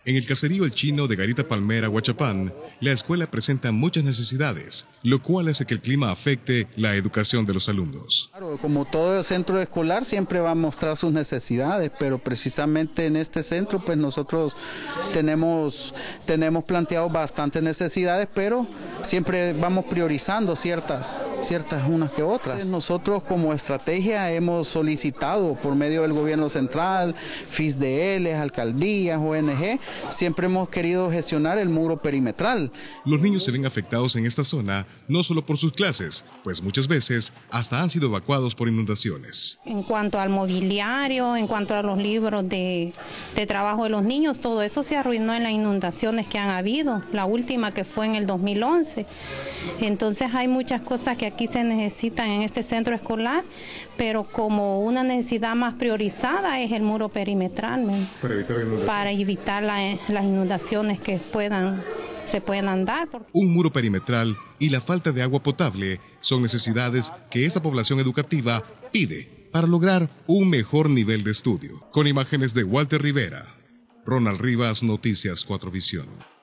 En el caserío El Chino de Garita Palmera, Huachapán, la escuela presenta muchas necesidades, lo cual hace que el clima afecte la educación de los alumnos. Claro, como todo centro escolar siempre va a mostrar sus necesidades, pero precisamente en este centro pues nosotros tenemos planteado bastantes necesidades, pero siempre vamos priorizando ciertas unas que otras. Nosotros como estrategia hemos solicitado por medio del gobierno central, FISDL, alcaldías, ONG, siempre hemos querido gestionar el muro perimetral. Los niños se ven afectados en esta zona no solo por sus clases, pues muchas veces hasta han sido evacuados por inundaciones. En cuanto al mobiliario, en cuanto a los libros de trabajo de los niños, todo eso se arruinó en las inundaciones que han habido, la última que fue en el 2011. Entonces hay muchas cosas que aquí se necesitan en este centro escolar, pero como una necesidad más priorizada es el muro perimetral, ¿no? Para evitar las inundaciones que se puedan dar. Un muro perimetral y la falta de agua potable son necesidades que esta población educativa pide para lograr un mejor nivel de estudio. Con imágenes de Walter Rivera, Ronald Rivas, Noticias 4 Visión.